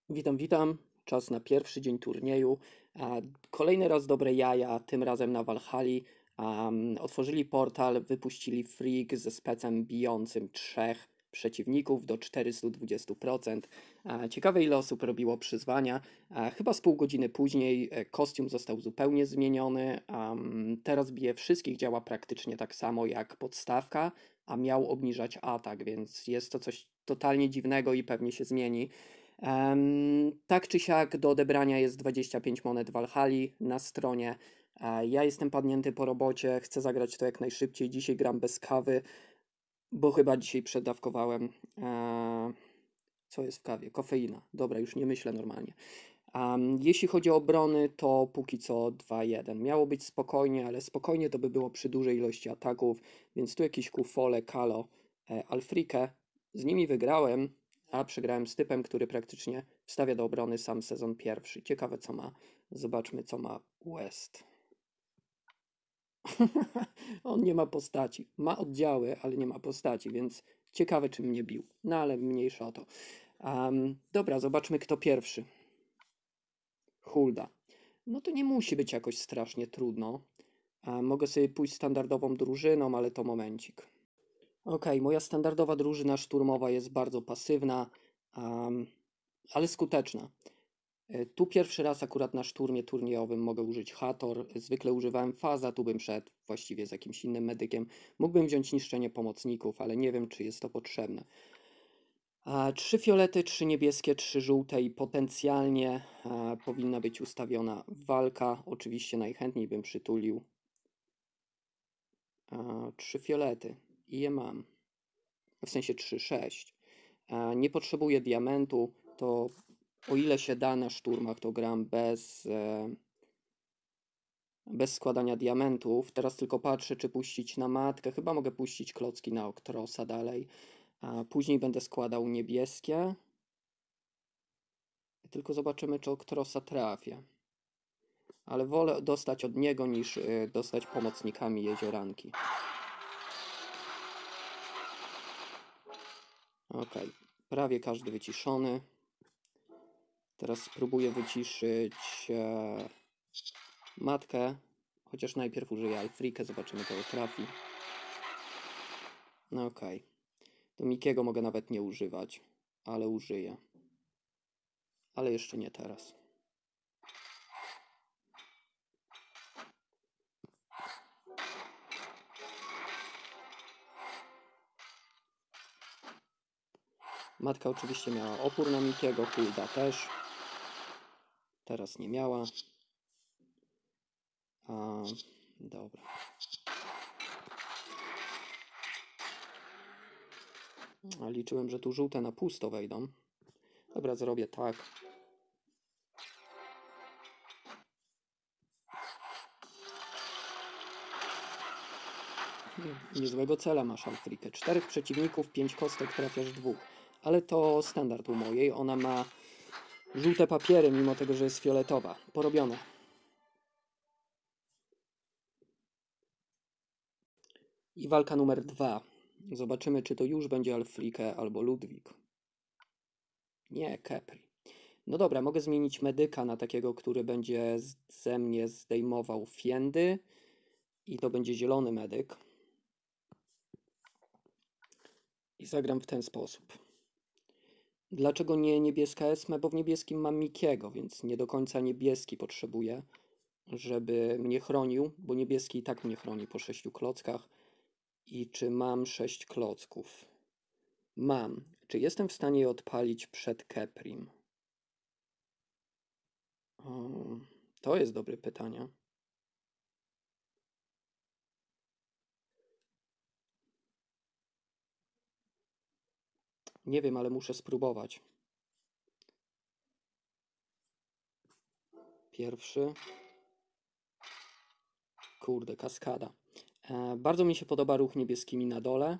Witam, witam. Czas na pierwszy dzień turnieju. Kolejny raz dobre jaja, tym razem na Walhali. Otworzyli portal, wypuścili freak ze specem bijącym 3 przeciwników do 420%. Ciekawe, ile osób robiło przyzwania. Chyba z pół godziny później kostium został zupełnie zmieniony. Teraz bije wszystkich, działa praktycznie tak samo jak podstawka, a miał obniżać atak, więc jest to coś totalnie dziwnego i pewnie się zmieni. Tak czy siak do odebrania jest 25 monet Walhali na stronie. Ja jestem padnięty po robocie, chcę zagrać to jak najszybciej. Dzisiaj gram bez kawy, bo chyba dzisiaj przedawkowałem. Co jest w kawie? Kofeina. Dobra, już nie myślę normalnie. Jeśli chodzi o obrony, to póki co 2-1. Miało być spokojnie, ale spokojnie to by było przy dużej ilości ataków, więc tu jakiś Kufole, Kalo, Alfrike. Z nimi wygrałem, a przegrałem z typem, który praktycznie wstawia do obrony sam sezon pierwszy. Ciekawe co ma. Zobaczmy co ma West. On nie ma postaci. Ma oddziały, ale nie ma postaci, więc ciekawe czym mnie bił. No ale mniejsza o to. Dobra, zobaczmy kto pierwszy. Hulda. No to nie musi być jakoś strasznie trudno. Mogę sobie pójść standardową drużyną, ale to momencik. Ok, moja standardowa drużyna szturmowa jest bardzo pasywna, ale skuteczna. Tu pierwszy raz akurat na szturmie turniejowym mogę użyć Hathor. Zwykle używałem Faza, tu bym szedł właściwie z jakimś innym medykiem. Mógłbym wziąć niszczenie pomocników, ale nie wiem, czy jest to potrzebne. 3 fiolety, 3 niebieskie, 3 żółte i potencjalnie powinna być ustawiona walka. Oczywiście najchętniej bym przytulił 3 fiolety i je mam. W sensie 3, 6. Nie potrzebuję diamentu, to o ile się da na szturmach, to gram bez składania diamentów. Teraz tylko patrzę, czy puścić na matkę. Chyba mogę puścić klocki na Oktrosa dalej. Później będę składał niebieskie. Tylko zobaczymy, czy Oktrosa trafię. Ale wolę dostać od niego, niż dostać pomocnikami jezioranki. Ok, prawie każdy wyciszony. Teraz spróbuję wyciszyć matkę. Chociaż najpierw użyję Alfrikę, zobaczymy, kogo trafi. No okej. Do Mikiego mogę nawet nie używać, ale użyję. Ale jeszcze nie teraz. Matka oczywiście miała opór na Mikiego, Hulda też. Teraz nie miała. Dobra. Liczyłem, że tu żółte na pusto wejdą. Dobra, zrobię tak. Niezłego cela masz, Alfrikę. 4 przeciwników, 5 kostek, trafiasz 2. Ale to standard u mojej. Ona ma żółte papiery, mimo tego, że jest fioletowa. Porobione. I walka numer 2. Zobaczymy, czy to już będzie Alfrike albo Ludwik. Nie, Kepri. No dobra, mogę zmienić medyka na takiego, który będzie ze mnie zdejmował fiendy. I to będzie zielony medyk. I zagram w ten sposób. Dlaczego nie niebieska Esme? Bo w niebieskim mam Mikiego, więc nie do końca niebieski potrzebuję, żeby mnie chronił, bo niebieski i tak mnie chroni po 6 klockach. I czy mam 6 klocków? Mam. Czy jestem w stanie je odpalić przed Keprim? To jest dobre pytanie. Nie wiem, ale muszę spróbować. Pierwszy. Kurde, kaskada. Bardzo mi się podoba ruch niebieskimi na dole.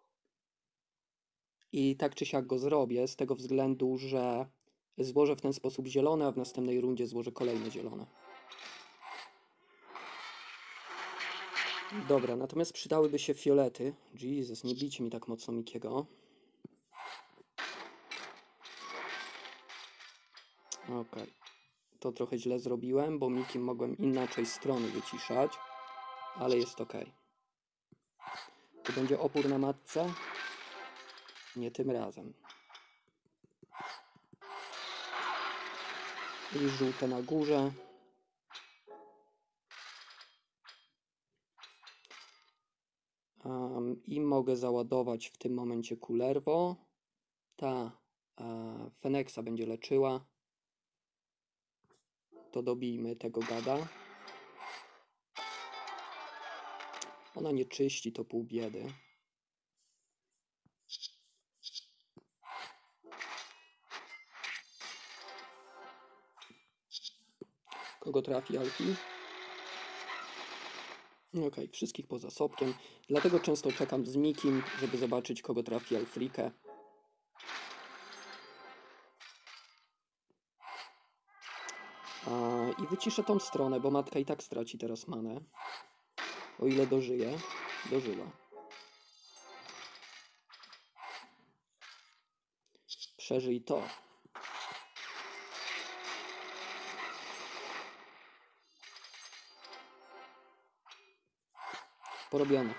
I tak czy siak go zrobię, z tego względu, że złożę w ten sposób zielone, a w następnej rundzie złożę kolejne zielone. Dobra, natomiast przydałyby się fiolety. Jezus, nie bijcie mi tak mocno Mikiego. Okej. To trochę źle zrobiłem, bo Mikim mogłem inaczej strony wyciszać, ale jest ok. Tu będzie opór na matce? Nie tym razem. I żółte na górze. I mogę załadować w tym momencie Kullervo. Ta Feneksa będzie leczyła. To dobijmy tego gada. Ona nie czyści, to pół biedy. Kogo trafi Alki? Okej, wszystkich poza Sobkiem. Dlatego często czekam z Mikim, żeby zobaczyć, kogo trafi Alfrikę. I wyciszę tą stronę, bo matka i tak straci teraz manę. O ile dożyje. Dożyła. Przeżyj to. Porobione.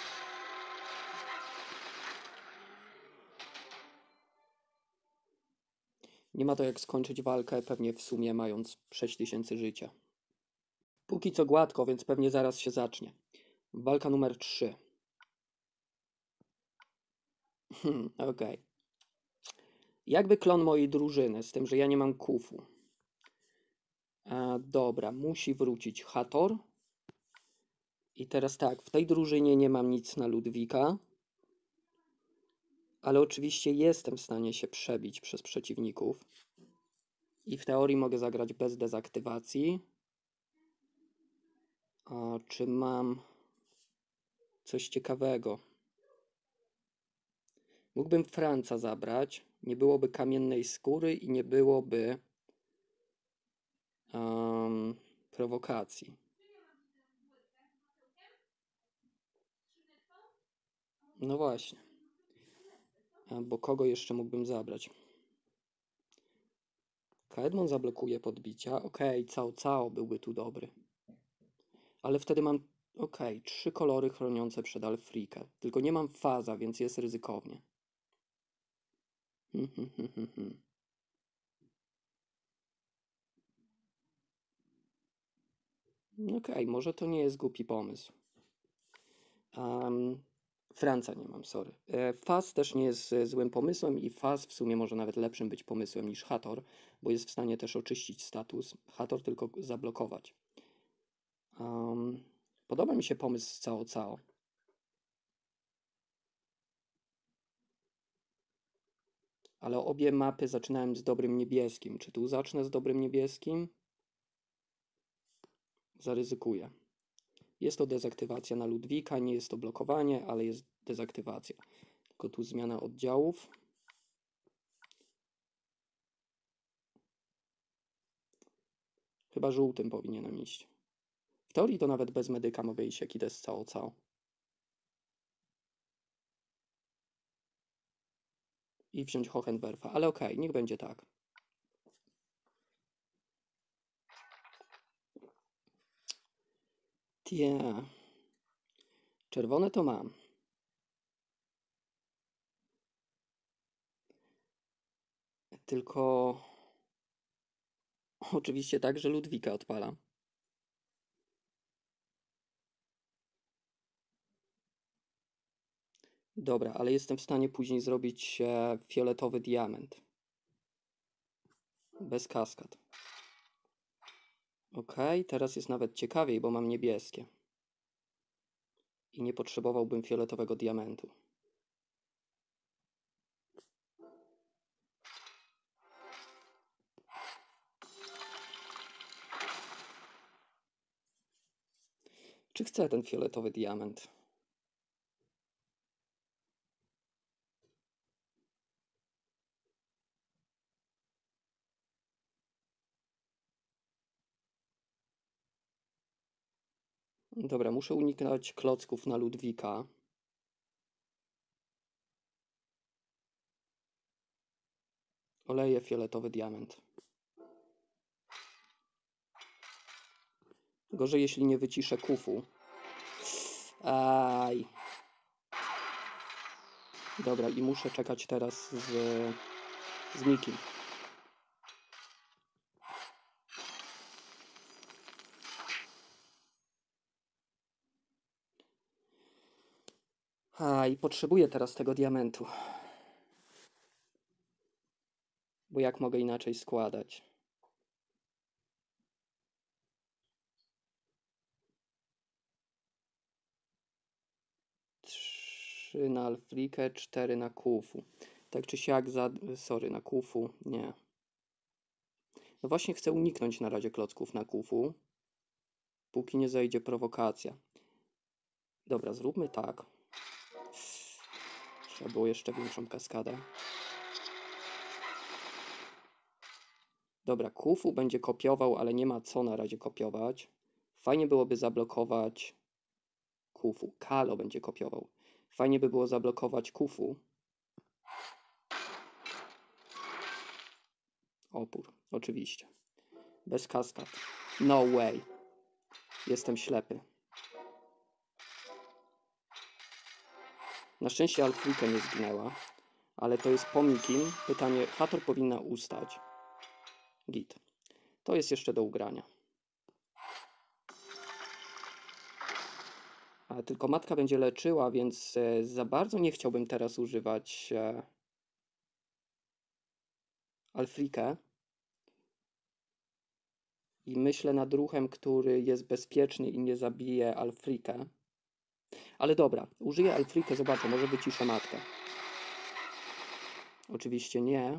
Nie ma to jak skończyć walkę, pewnie w sumie mając 6000 życia. Póki co gładko, więc pewnie zaraz się zacznie. Walka numer 3. Okej. Jakby klon mojej drużyny, z tym, że ja nie mam kufu. Dobra, musi wrócić Hathor. I teraz tak, w tej drużynie nie mam nic na Ludwika. Ale oczywiście jestem w stanie się przebić przez przeciwników. I w teorii mogę zagrać bez dezaktywacji. Czy mam coś ciekawego? Mógłbym Franca zabrać. Nie byłoby kamiennej skóry i nie byłoby prowokacji. No właśnie. Bo kogo jeszcze mógłbym zabrać? Kaedmon zablokuje podbicia. Okej, Cao Cao byłby tu dobry. Ale wtedy mam, 3 kolory chroniące przed Alfrikę. Tylko nie mam faza, więc jest ryzykownie. Może to nie jest głupi pomysł. Franca nie mam, sorry. Faz też nie jest złym pomysłem i Faz w sumie może nawet lepszym być pomysłem niż Hathor, bo jest w stanie też oczyścić status. Hathor tylko zablokować. Podoba mi się pomysł z Cao Cao. Ale obie mapy zaczynałem z dobrym niebieskim. Czy tu zacznę z dobrym niebieskim? Zaryzykuję. Jest to dezaktywacja na Ludwika, nie jest to blokowanie, ale jest dezaktywacja. Tylko tu zmiana oddziałów. Chyba żółtym powinienem iść. W teorii to nawet bez medyka mogę iść, jak idę z Cao Cao. I wziąć Hohenwerfa, ale okej, niech będzie tak. Czerwone to mam. Tylko oczywiście tak, że Ludwika odpala. Dobra, ale jestem w stanie później zrobić fioletowy diament. Bez kaskad. Teraz jest nawet ciekawiej, bo mam niebieskie. I nie potrzebowałbym fioletowego diamentu. Czy chcę ten fioletowy diament? Dobra, muszę uniknąć klocków na Ludwika. Oleję fioletowy diament. Gorzej, jeśli nie wyciszę kufu. Aj. Dobra, i muszę czekać teraz z Mikim. I potrzebuję teraz tego diamentu. Bo jak mogę inaczej składać? Trzy na Alfrikę, 4 na Kufu. Tak czy siak sorry, na Kufu. Nie. No właśnie chcę uniknąć na razie klocków na Kufu. Póki nie zajdzie prowokacja. Dobra, zróbmy tak. Trzeba było jeszcze większą kaskadę. Dobra, Kufu będzie kopiował, ale nie ma co na razie kopiować. Fajnie byłoby zablokować Kufu. Kalo będzie kopiował. Fajnie by było zablokować Kufu. Opór, oczywiście. Bez kaskad. No way. Jestem ślepy. Na szczęście Alfrika nie zginęła. Ale to jest pomikim. Pytanie, Hathor powinna ustać. Git. To jest jeszcze do ugrania. A tylko matka będzie leczyła, więc za bardzo nie chciałbym teraz używać Alfrikę. I myślę nad ruchem, który jest bezpieczny i nie zabije Alfrikę. Ale dobra, użyję Alfrikę, zobaczę, może wyciszę matkę. Oczywiście nie.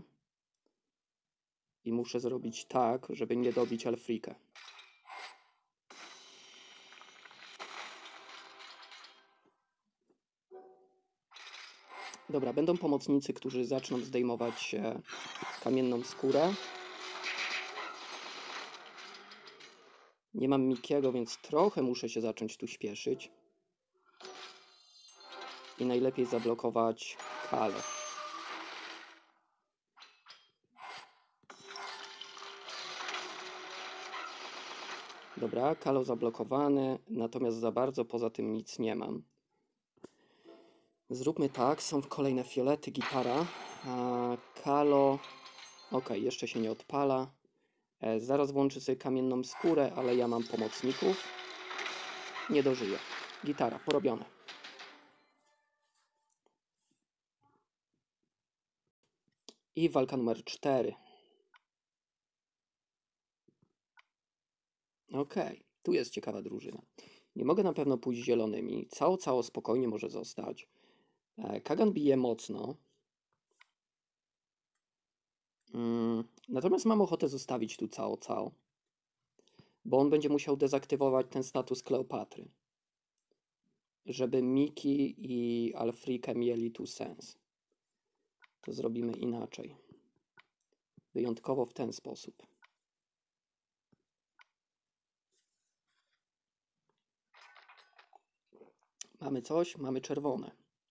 I muszę zrobić tak, żeby nie dobić Alfrikę. Dobra, będą pomocnicy, którzy zaczną zdejmować kamienną skórę. Nie mam Mikiego, więc trochę muszę się zacząć tu śpieszyć. I najlepiej zablokować Kalo. Dobra, Kalo zablokowany, natomiast za bardzo poza tym nic nie mam. Zróbmy tak, są kolejne fiolety, gitara. Kalo... Ok, jeszcze się nie odpala. Zaraz włączy sobie kamienną skórę, ale ja mam pomocników. Nie dożyję. Gitara, porobione. I walka numer 4. Okej, tu jest ciekawa drużyna. Nie mogę na pewno pójść zielonymi. Cało spokojnie może zostać. Kagan bije mocno. Natomiast mam ochotę zostawić tu Cao. Bo on będzie musiał dezaktywować ten status Kleopatry. Żeby Miki i Alfrikę mieli tu sens. To zrobimy inaczej. Wyjątkowo w ten sposób. Mamy coś? Mamy czerwone.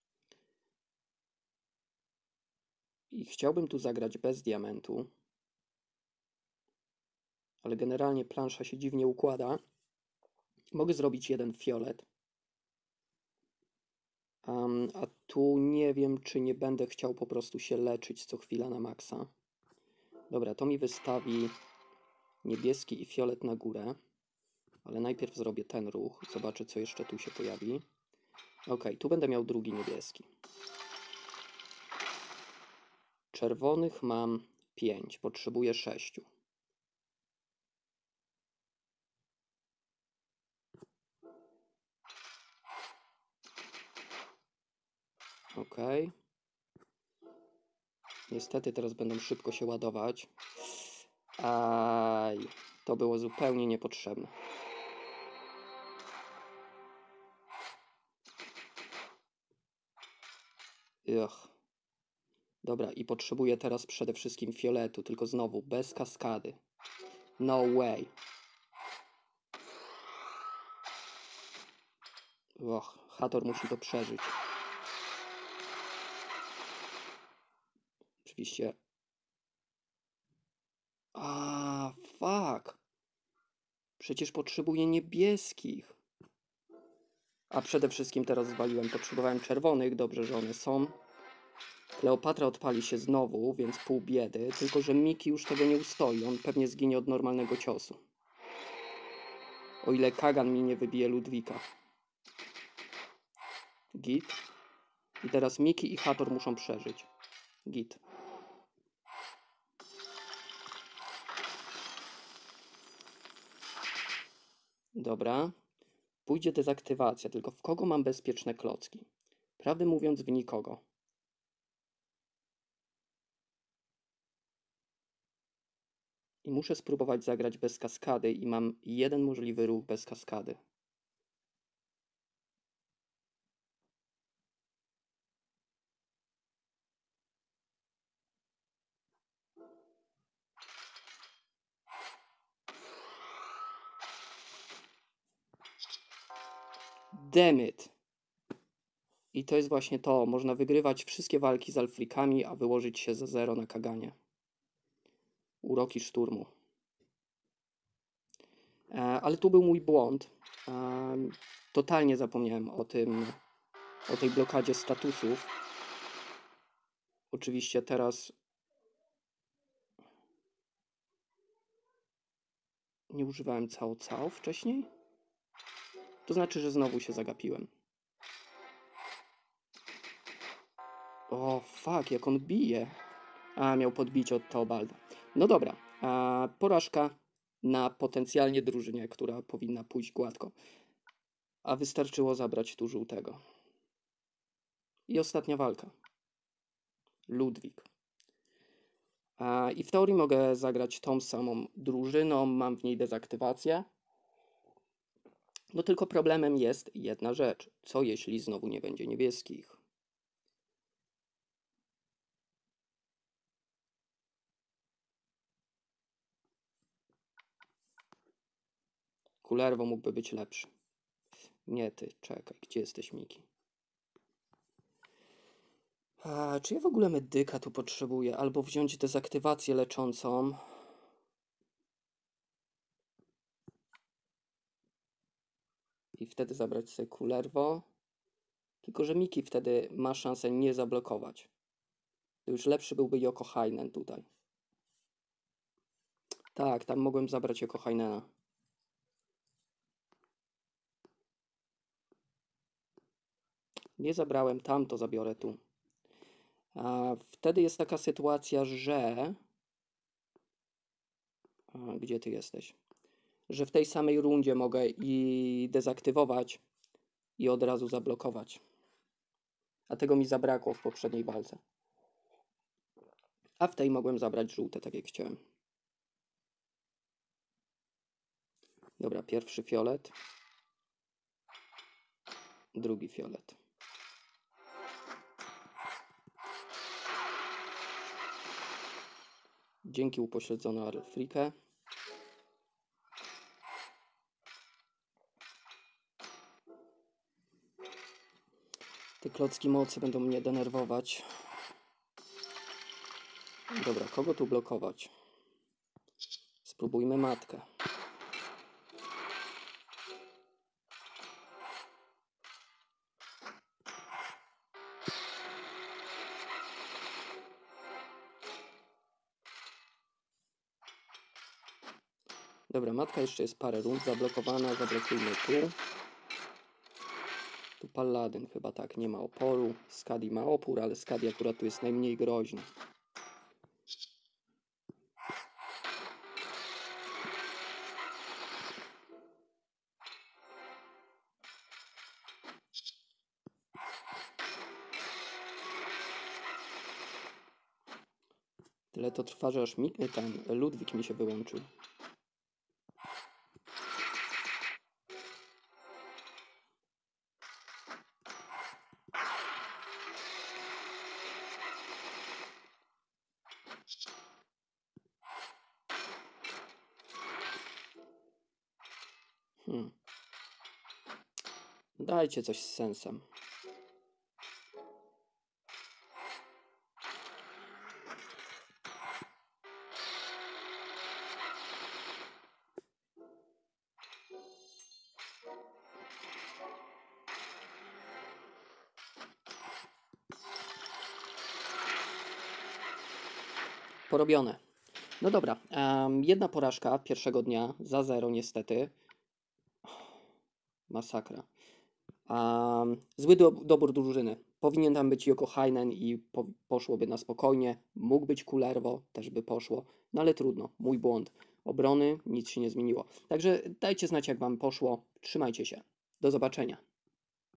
I chciałbym tu zagrać bez diamentu. Ale generalnie plansza się dziwnie układa. Mogę zrobić jeden fiolet. A tu nie wiem, czy nie będę chciał po prostu się leczyć co chwila na maksa. Dobra, to mi wystawi niebieski i fiolet na górę. Ale najpierw zrobię ten ruch. Zobaczę, co jeszcze tu się pojawi. Ok, tu będę miał drugi niebieski. Czerwonych mam 5, potrzebuję 6. Ok. Niestety teraz będą szybko się ładować. Aj, to było zupełnie niepotrzebne. Ugh. Dobra, i potrzebuję teraz przede wszystkim fioletu, tylko znowu bez kaskady. No way. Hathor musi to przeżyć. Oczywiście. Fuck. Przecież potrzebuję niebieskich. A przede wszystkim teraz zwaliłem, potrzebowałem czerwonych, dobrze, że one są. Kleopatra odpali się znowu, więc pół biedy, tylko że Miki już tego nie ustoi, on pewnie zginie od normalnego ciosu. O ile Kagan mi nie wybije Ludwika. Git. I teraz Miki i Hathor muszą przeżyć. Git. Dobra. Pójdzie dezaktywacja, tylko w kogo mam bezpieczne klocki? Prawdę mówiąc, w nikogo. I muszę spróbować zagrać bez kaskady i mam jeden możliwy ruch bez kaskady. Damn it. I to jest właśnie to. Można wygrywać wszystkie walki z Alfrikami, a wyłożyć się za 0 na Kaganie. Uroki szturmu. Ale tu był mój błąd. Totalnie zapomniałem o tej blokadzie statusów. Oczywiście teraz nie używałem cao wcześniej. To znaczy, że znowu się zagapiłem. O, fuck, jak on bije. Miał podbicie od Teobalda. No dobra, porażka na potencjalnie drużynie, która powinna pójść gładko. A wystarczyło zabrać tu żółtego. I ostatnia walka. Ludwik. I w teorii mogę zagrać tą samą drużyną, mam w niej dezaktywację. No tylko problemem jest jedna rzecz. Co jeśli znowu nie będzie niebieskich? Kullervo mógłby być lepszy. Nie ty, czekaj, gdzie jesteś, Miki? Czy ja w ogóle medyka tu potrzebuję? Albo wziąć dezaktywację leczącą. I wtedy zabrać sobie Kullervo. Tylko że Miki wtedy ma szansę nie zablokować. To już lepszy byłby Yokohainen tutaj. Tak, tam mogłem zabrać Yokohainena. Nie zabrałem tam, to zabiorę tu. Wtedy jest taka sytuacja, że... Gdzie ty jesteś? Że w tej samej rundzie mogę i dezaktywować i od razu zablokować. A tego mi zabrakło w poprzedniej walce. A w tej mogłem zabrać żółte, tak jak chciałem. Dobra, pierwszy fiolet. Drugi fiolet. Dzięki upośledzono Alfrikę. Te klocki mocy będą mnie denerwować. Dobra, kogo tu blokować? Spróbujmy matkę. Dobra, matka jeszcze jest parę rund zablokowana. Zablokujmy tu. Tu Paladyn chyba tak, nie ma oporu. Skadi ma opór, ale Skadi akurat tu jest najmniej groźny. Tyle to trwa, że aż ten Ludwik mi się wyłączył. Dajcie coś z sensem. Porobione. No dobra, jedna porażka pierwszego dnia za 0 niestety. Masakra. Zły dobór drużyny. Powinien tam być Joko Heinen i poszłoby na spokojnie. Mógł być Kullervo, też by poszło. No ale trudno, mój błąd. Obrony, nic się nie zmieniło. Także dajcie znać, jak Wam poszło. Trzymajcie się. Do zobaczenia.